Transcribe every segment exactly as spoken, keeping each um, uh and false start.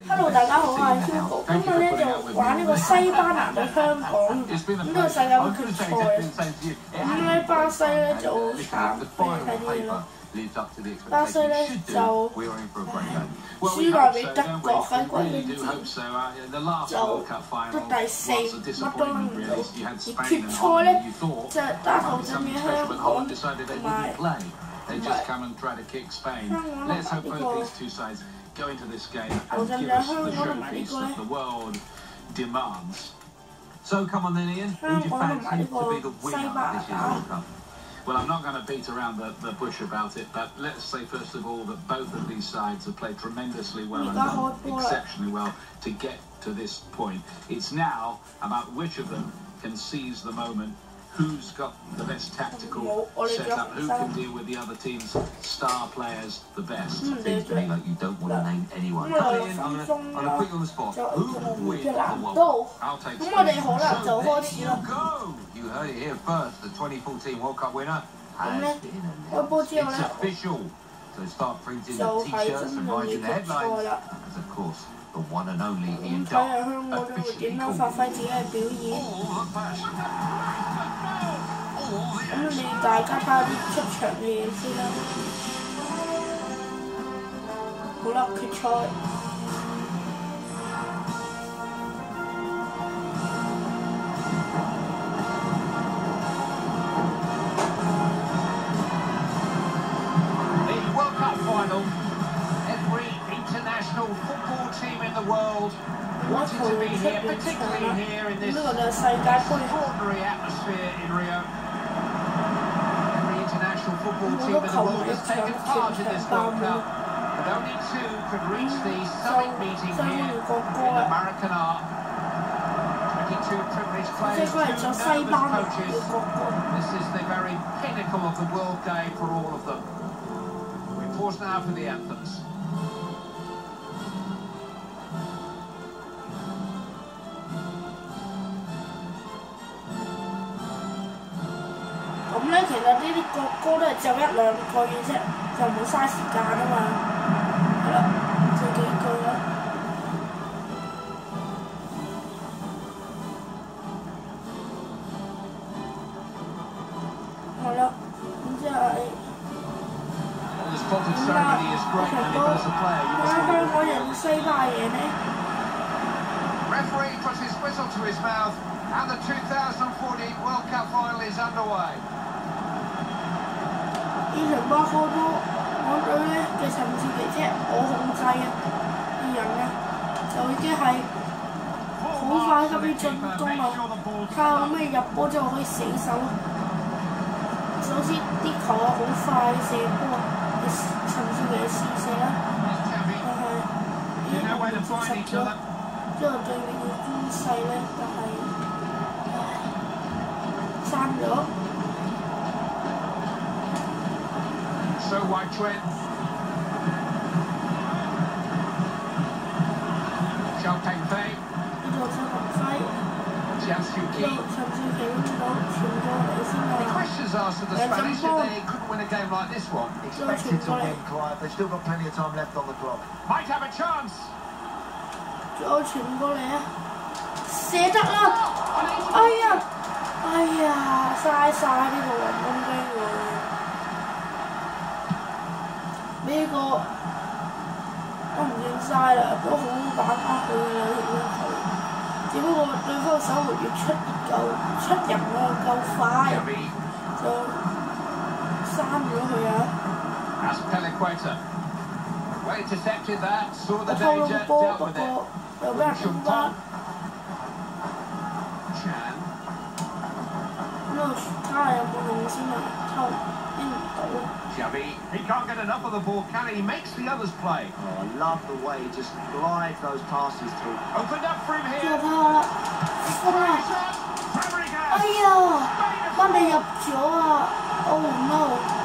Hello， 大家好，我係 Hugo。今日咧就玩呢個西班牙對香港，咁呢個世界盃決賽啊。咁咧巴西咧就好慘，睇啲咯。巴西咧就輸咗俾德國喺季軍戰，就得第四，乜都拎唔到。而決賽咧就係打頭陣嘅香港同埋同埋香港呢個。 Go into this game and give us the showpiece that the world demands. So come on then, Ian. Who do you fancy to be the winner of this year's World Cup? Well, I'm not going to beat around the, the bush about it, but let's say first of all that both of these sides have played tremendously well and done exceptionally well to get to this point. It's now about which of them can seize the moment. Who's got the best tactical setup? Who can deal with the other team's star players the best? Seems to me like you don't want to name anyone. Come in, I'm going to put you on the spot. Who will win the World Cup? I'll take it. So there you go. You heard it here first. The twenty fourteen World Cup winner has been announced. It's official. So start printing the T-shirts and writing the headlines. As of course, the one and only Ian Duck officially called. 咁你大家睇下啲出場嘅嘢先啦。好啦，決賽。 The World Cup final. Every international football team in the world wanted to be here, particularly here in this extraordinary atmosphere in Rio. Football team in the world has taken part in this World Cup, but only two could reach the summit meeting here in the Maracanã. twenty-two privileged players, two nervous coaches. This is the very pinnacle of the world game for all of them. We pause now for the anthems. 咁咧，其實呢啲國歌都係就一兩句嘅啫，就唔好嘥時間啊嘛。係啦，就幾句啦。係啦，咁即係。咁啦，我睇到香港人西班牙人咧。 Referee puts his whistle to his mouth, and the two thousand fourteen World Cup final is underway. 呢場波波都港隊咧嘅層次嚟啫，我控制啊，啲人啊就已經係好快咁樣進攻啦，睇下可唔可以入波之後可以死守。首先啲球啊好快射波嘅層次嚟試射啦，但係已經係接實咗，之後最尾嘅攻勢咧就係刪咗。 So wide Trent. Xiao Fei. 呢度陳鴻輝。 陳少琪。 陳少琪呢度傳過嚟先啊。 The questions asked of the Spanish if they couldn't win a game like this one. Expected to win, Clive. They've still got plenty of time left on the clock. Might have a chance. 再傳過嚟啊！射得啦！哎呀，哎呀，嘥晒呢個黃金機會。 呢個都唔認晒啦，都好把握佢嘅啦，條球。只不過對方手回越出越夠出人啊，夠快，就刪咗佢啊！我偷咗個波，不過又俾人誤翻。呢度睇下有冇用先啊，偷拎唔到。 Xavi, he can't get enough of the ball, can he? He makes the others play. Oh, I love the way he just glides those passes through. Opened up for him here. 哇！哎呀，翻嚟入咗啊 ！Oh no！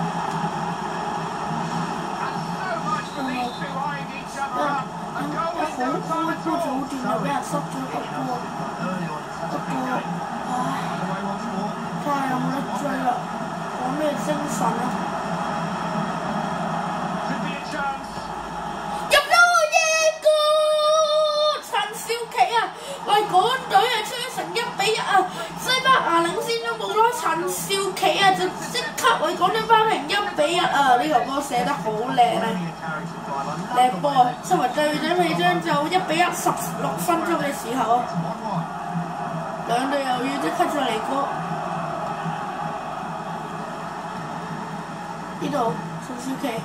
一好波波早段又俾人塞咗個波，不過唉，睇下有冇得追啦！講咩精神啊！ 入咗耶！goal！ 比一啊！西班牙領先咗冇耐，陳少琪啊就即刻為港隊扳平一比一啊！呢球波射得好靚啊！靚波啊！身為隊長尾章就一比一，十六分鐘嘅時候，兩隊又要即刻再嚟過。呢度陳少琪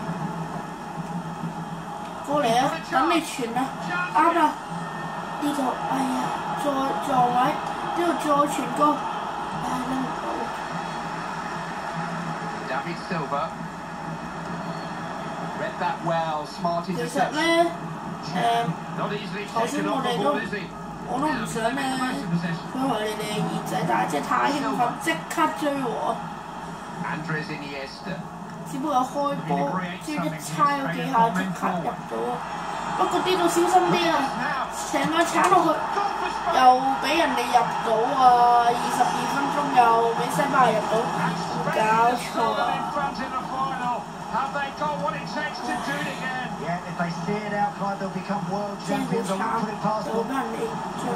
過嚟啊！等你傳啊！啱啊！呢度哎呀，再撞位，呢度再傳過，唉拎唔到。其實咧，誒頭先我哋都我都唔想咧摧毀你哋嘅耳仔，但係真係太興奮，即刻追我。只不過開波，即係一猜嗰幾下即刻入到啊！不過呢度小心啲啊！成個鏟落去，又俾人哋入到啊！二十二分鐘又俾西班牙入到，搞錯啊！真係好慘，就俾人哋追。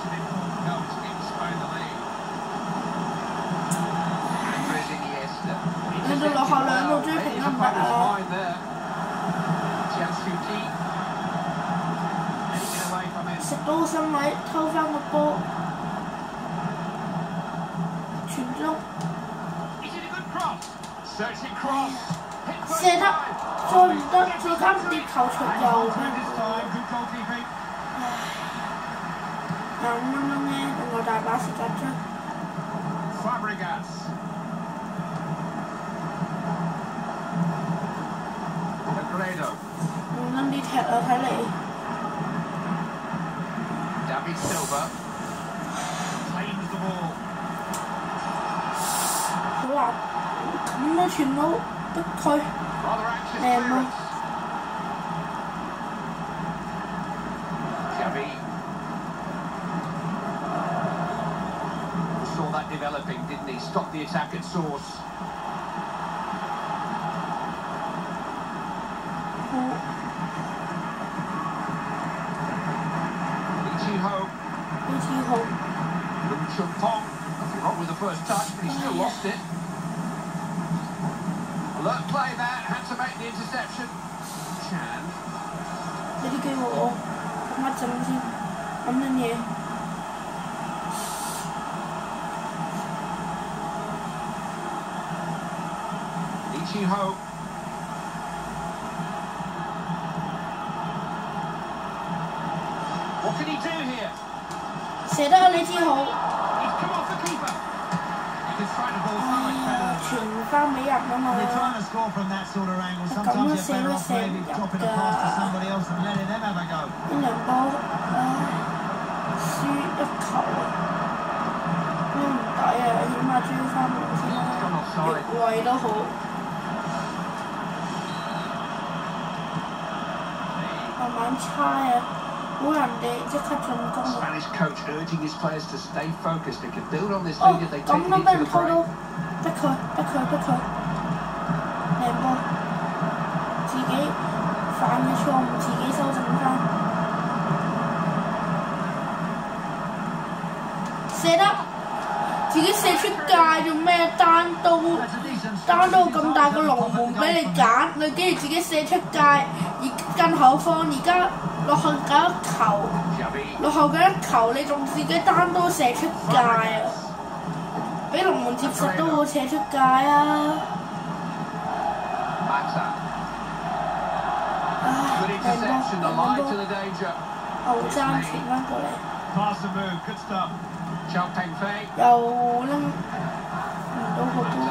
你到落後兩度追平得唔得啊？食到個身位，偷翻個波，傳中，射得，再唔得，再加跌球出又咩？唉，廿五分鐘咧，仲有大把時間追。用撚啲踢啊！睇嚟。好難，咁都傳到逼佢，靚咯。 Saw that developing, didn't he? Stop the attack at source. Chumpong, wrong with the first touch, but he still lost it. Alert play that, had to make the interception. Chan. 俾啲機會我，諗一陣先，諗緊嘢。 Lee Chi-ho. What can he do here? 射得啊！李志豪。傳翻俾人啊嘛，咁樣射都射唔入㗎。呢兩波唉，輸一球啊，都唔抵啊！起碼追翻嚟先啦，越位都好。慢慢猜啊！好人哋即刻進攻啊！哦，咁都俾人偷到，逼佢，逼佢，逼佢，靚波！自己犯嘅錯誤自己修正翻，射得，自己射出界做咩？單刀，單刀咁大個龍門俾你揀，你竟然自己射出界，而更何況而家。落後緊一球，落後緊一球，你仲自己單刀射出界啊！俾龍門接實都會射出界啊！唉，靚波，靚波，牛爭傳翻過嚟，又拎唔到個波，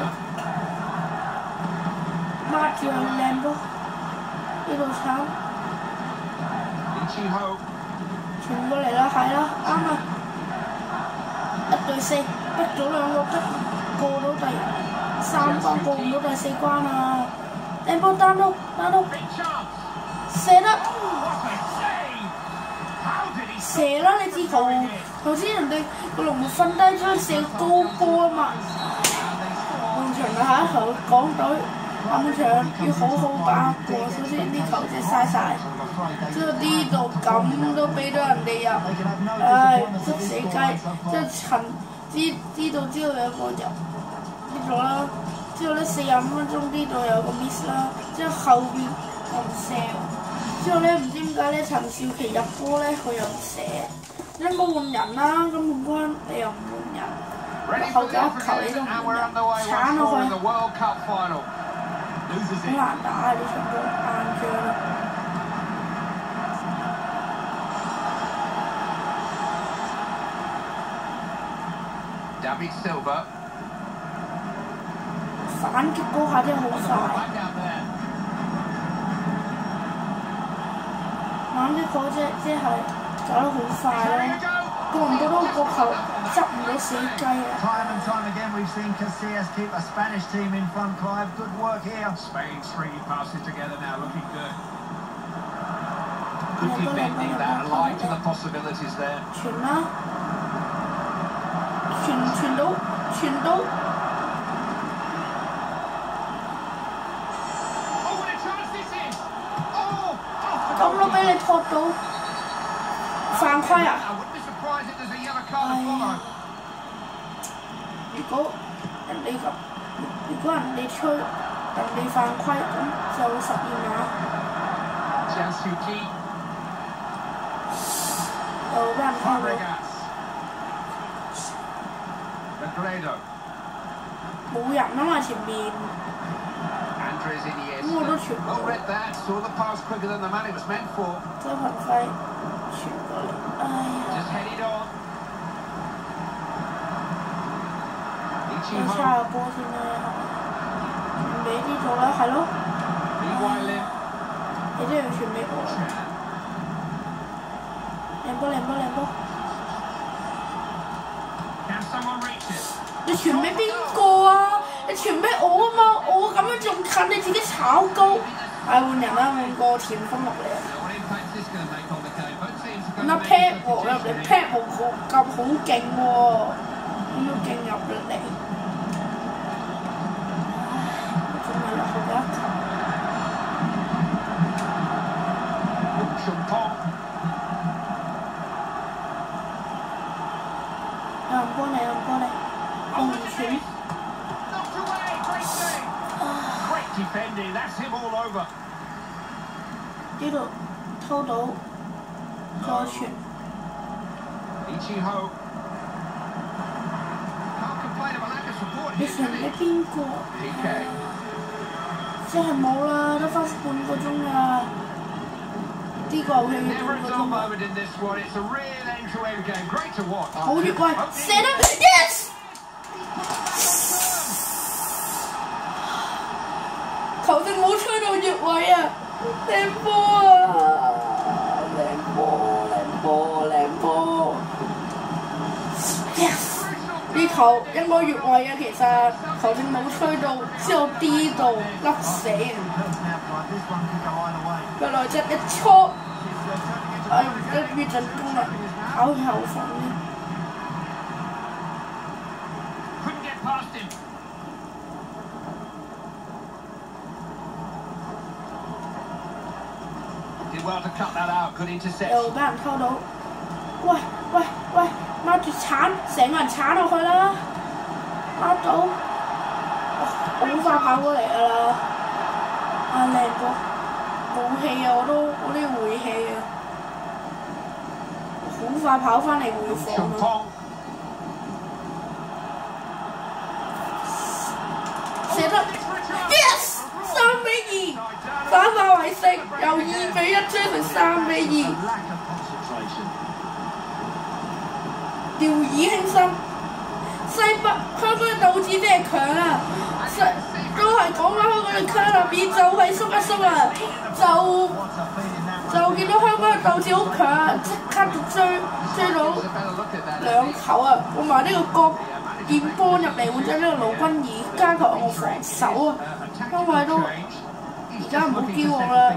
抹住佢靚波，呢度炒。傳過嚟啦，係啦，啱啊！一對四，逼咗兩個，逼過到第三關，過唔到第四關啊！靚波單刀，單刀，射得，射啦！你知頭頭先人哋個龍門瞓低咗射高波啊嘛！半場嘅下一球港隊半場要好好把握過，首先啲球隻嘥晒。即係呢度咁都俾到人哋入，唉，執死雞！即係陳知知道知道有個就跌咗啦，之後咧四十五分鐘呢度有個 miss 啦，之後後邊又唔射，之後咧唔知點解咧陳少琪入波咧佢又唔射，應該換人啦，咁換關你又唔換人，後腳一球你都唔換人，鏟落去，好難打啊！呢場波硬仗啊！ David Silva 反擊嗰下真係好快，反擊嗰隻即係走得好快咯，過唔到嗰個球執唔到死雞啊！ Time and time again we've seen Casillas keep a Spanish team in front. Clive, good work here. Spain three passes together now, looking good. Good defending that, alive to the possibilities there. 傳啦！ 傳傳到傳到，咁都俾你拖到，犯規啊！唉，如果人哋咁，如果人哋吹，人哋犯規咁就十二碼。又俾人拖到。 冇人啊嘛前面，咁我都傳唔到。周鵬輝傳過嚟，哎呀！你差個波先啦，唔俾呢度啦，係咯。你都要傳俾我。靚波靚波靚波！ 你傳俾邊個啊？你傳俾我啊嘛！我咁樣仲近，你自己炒高。唉，換人啦，換個前鋒落嚟啊！咁啊 Pat 喎入嚟 ，Pat 喎好咁好勁喎，咁都勁入嚟。仲係落後嘅一球。有人幫你，有人幫你。 紅傳，呢度偷到，再傳。你傳俾邊個？即係冇啦，得翻半個鐘啦。呢個遊戲要半個鐘。好越位，射得 ，yes！ 球證冇吹到越位啊！靚波啊！靚波，靚波，靚波 ！Yes！ 呢球應該越位啊，其實球證冇吹到，之後 D 度笠死啊！佢來隻一搓，唉，一於進攻啦，跑去後防咧。 Well to cut that out, good interception. 又俾人偷到，喂喂喂，孖住鏟，成個人鏟落去啦，孖到，好快跑過嚟㗎啦，啊靚波，冇氣啊，我都我都要回氣啊，好快跑翻嚟回防啊！射得 ，yes， 三比二。 反敗為勝，由二比一追成三比二，掉以輕心。西北香港嘅鬥志真係強啊！都係講緊香港嘅卡納比就係縮一縮啊，就就見到香港嘅鬥志好強啊，即刻就追追到兩球啊！換埋呢個國建波入嚟，換咗呢個盧君儀加強我防守啊，因為都。 而家唔好驕傲啦，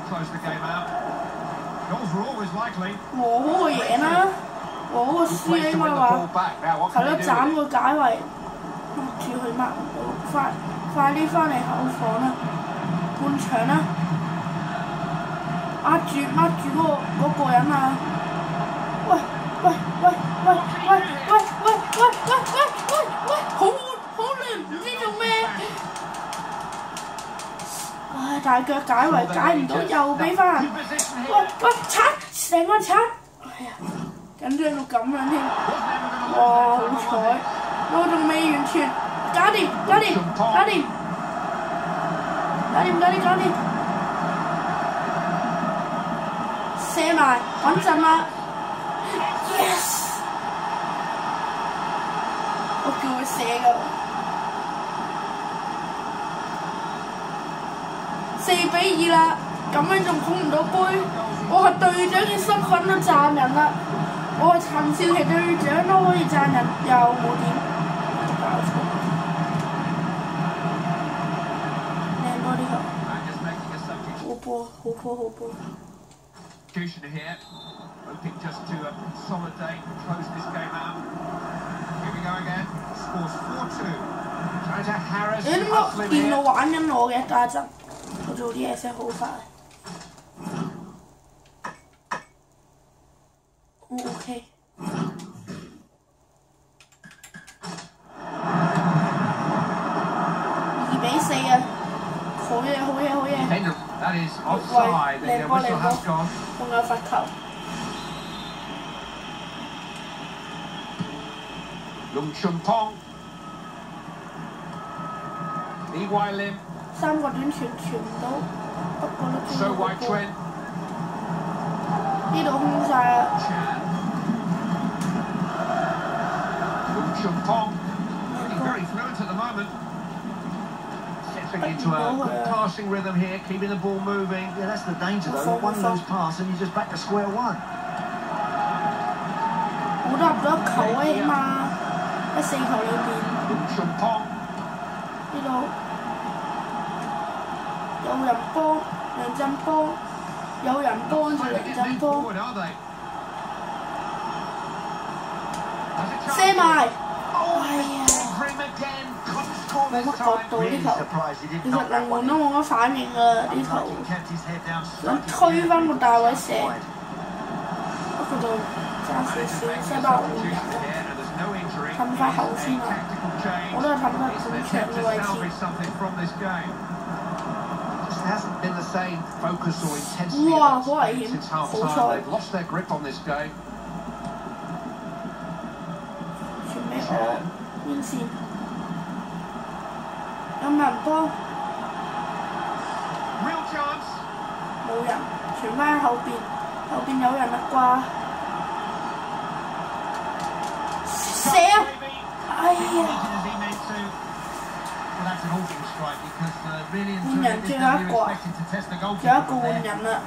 和好個贏啦，和好個輸起碼話，係咯，斬個解圍，抹住佢抹唔到，快快啲翻嚟後防啦，半場啦，壓住壓住嗰個嗰個人啊！喂喂喂喂喂喂喂喂喂！ 大腳解圍解唔到，又俾翻人。喂喂，拆成個拆！哎呀，緊張到咁樣添。哇，好彩，我仲未完全搞掂，搞掂，搞掂，搞掂，搞掂，搞掂。射埋，穩陣啦 ！Yes！ 我叫佢射㗎。四比二啦，咁樣仲捧唔到杯，我係隊長嘅身份都讚人啦，我係陳少琪隊長都可以讚人，又冇點搞錯，靚波呢球，好波好波好波。 Here, hoping just to uh, consolidate and close this game out. Here we go again. Scores four two. Trying to harass the Muslim here. 電腦玩緊我嘅家陣，我做啲嘢先好快。O K。二比四啊！好嘢好嘢好嘢！ That is offside. The whistle has gone. 仲有罰球。 Lung Chumpong. Lee Wai Lim. 三個短傳傳唔到，不過都轉到個波。呢度空晒啦。 Lung Chumpong. Very fluent at the moment. Into a good passing rhythm here, keeping the ball moving. Yeah, that's the danger though. One loose pass and you're just back to square one. 我都入咗一球啊，起碼喺四球裏邊。呢度有人幫梁振邦，有人幫住梁振邦。射埋！哎呀！ 冇乜角度呢球，其實龍門都冇乜反應啊！呢球想推翻個大位射，不過就爭少少，西班牙換人啦，氹翻後先啊！我都係氹翻半場嘅位置。哇！好危險，好彩！傳俾我邊線。 有冇人幫？冇人，傳翻後邊，後邊有人啦啩？射啊！哎呀！換人最後一個啊！仲有一個換人啦。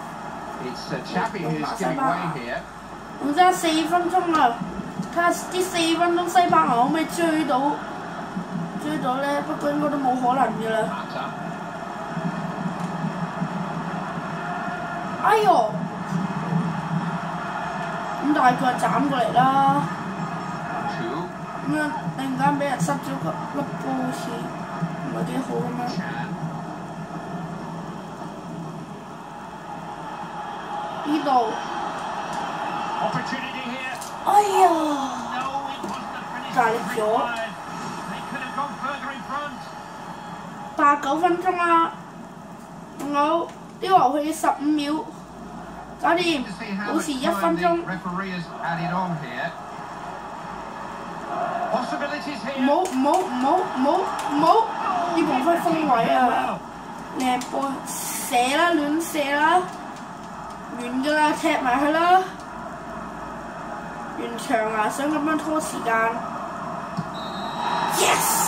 仲爭四分鐘啦，睇下啲四分鐘西班牙可唔可以追到？ 追到咧，不過應該都冇可能嘅啦。哎呦！咁大腳斬過嚟啦。咁樣突然間俾人塞咗個粒波，好似唔係幾好咁樣。呢度。哎呀！大力咗。 八九分鐘啦，仲有啲遊戲十五秒，搞掂，保持一分鐘。唔好唔好唔好唔好唔好，呢部分封位啊！靚波射啦，亂射啦，完㗎啦，踢埋佢啦，完場啊！想咁樣拖時間 ，yes。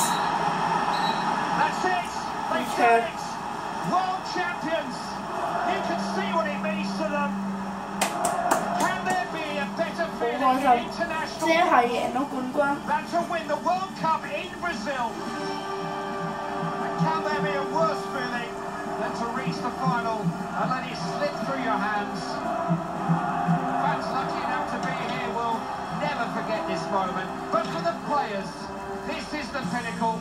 World champions, you can see what it means to them. Can there be a better feeling in international than to win the World Cup in Brazil? And can there be a worse feeling than to reach the final and let it slip through your hands? Fans lucky enough to be here will never forget this moment. But for the players, this is the pinnacle.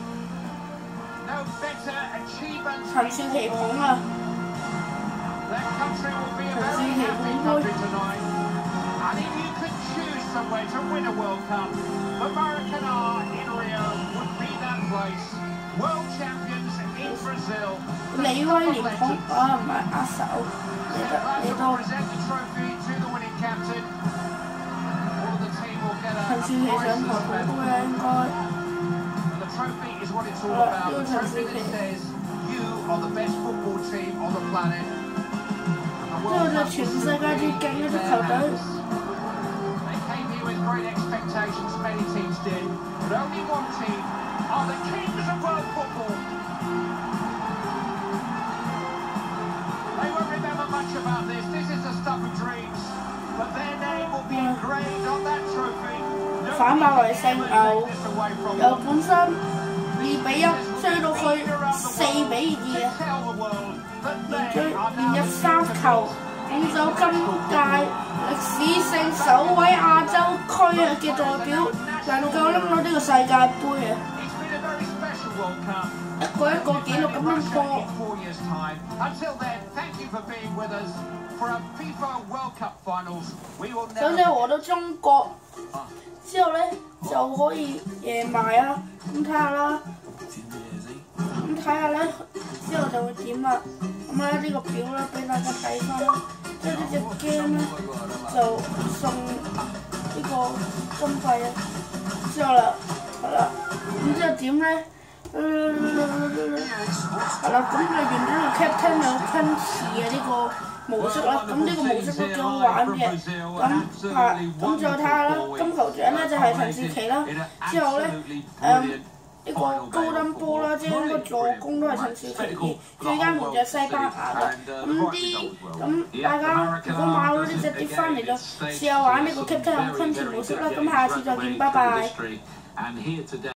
陳少琪捧啊！陳少琪捧杯。 World champions in Brazil. 李威廉孔啊，唔係阿手，你得你都。陳少琪上台好多嘅應該。好啦，呢個陳少琪。呢個就全世界最勁嘅足球隊。 Great expectations, many teams did, but only one team are the kings of world football. They won't remember much about this. This is the stuff of dreams, but their name will be engraved on that trophy. 反馬來西亞由本身二比一追到去四比二啊，連追連入三球。咁就今屆歷史性首位亞洲區啊嘅代表能夠拎到呢個世界盃啊！一個一個紀錄咁樣破。想你和到中國之後咧就可以贏埋啊！咁睇下啦，咁睇下咧之後就會點啦。咁咧呢個表咧俾大家睇翻啦。即係呢隻 game 咧就送呢個金幣啊，之後啦，係啦，咁之後點咧？係啦，咁裏邊呢個 Captain 有噴池嘅呢個模式啦，咁呢個模式都幾好玩嘅。咁係，咁再睇下啦，金球獎咧就係陳少琪啦，之後咧誒。呢個高登波啦，即係呢個助攻都係陳少琪嘅，最佳門將西班牙嘅。咁啲咁大家如果買到呢隻碟翻嚟就試下玩呢個 Captain Crunch 模式啦。咁下次再見，拜拜。